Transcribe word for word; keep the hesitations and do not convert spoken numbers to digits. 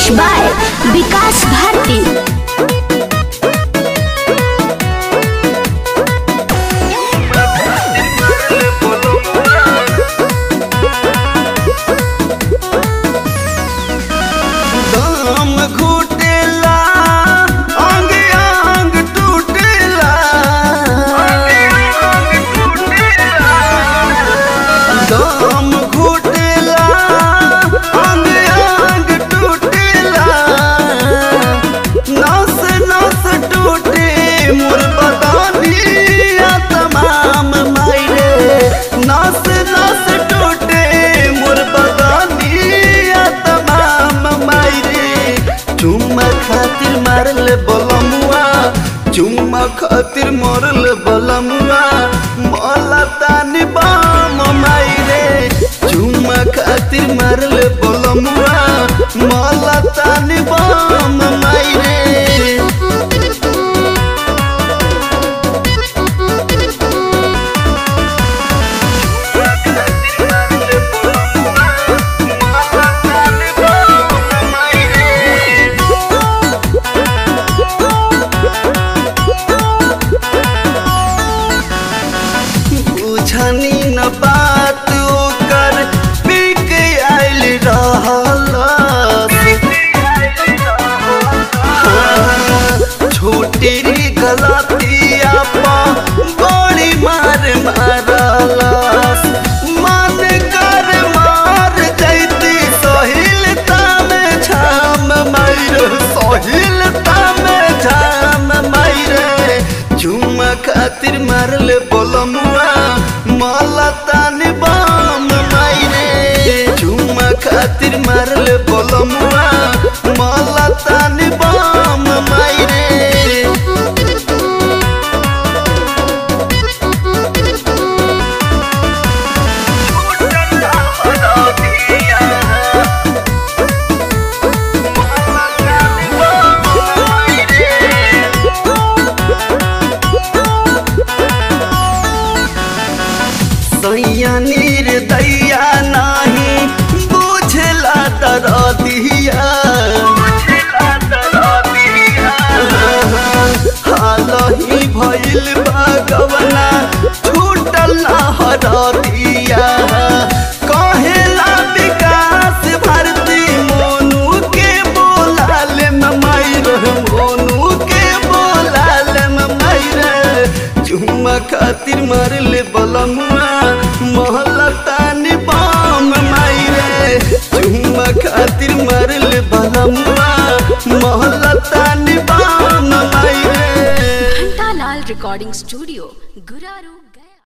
Mix by विकास भारती। चुम्मा खातिर मरल बलमुआ मला तानी बाम माई रे। चुम्मा खातिर मरल बलमुआ मला तानी बाम माई रे। छनी न बात ओकर बिक आइल रहल छोटी री गलतिया पा बड़ी मार मारलस। मन कर मार जैती सहिलता में झाम मार सहिलता में झाम मार। चुम्मा खातिर मारल बलमुआ मला तानी बाम माई रे। चुम्मा खातिर मारल बलमुआ मला तानी बाम माई रे। निर्दया नहीं बुझला दरदिया हालही भइल भगवना छूटल हरदिया। कहेला विकास भारती मोनू के बोलाल मई मोनू के बोलाल मई। चुम्मा खातिर मारल बलमुआ महला तानी बाम माई रे। चुम्मा खातिर मारल बलमुआ महला तानी बाम माई रे। Ghantalal recording studio Guraru.